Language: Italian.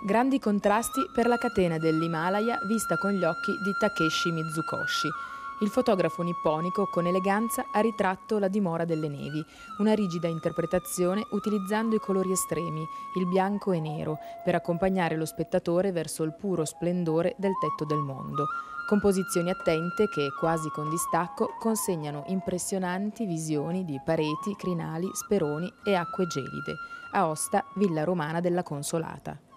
Grandi contrasti per la catena dell'Himalaya vista con gli occhi di Takeshi Mizukoshi. Il fotografo nipponico con eleganza ha ritratto la dimora delle nevi, una rigida interpretazione utilizzando i colori estremi, il bianco e nero, per accompagnare lo spettatore verso il puro splendore del tetto del mondo. Composizioni attente che, quasi con distacco, consegnano impressionanti visioni di pareti, crinali, speroni e acque gelide. Aosta, Villa Romana della Consolata.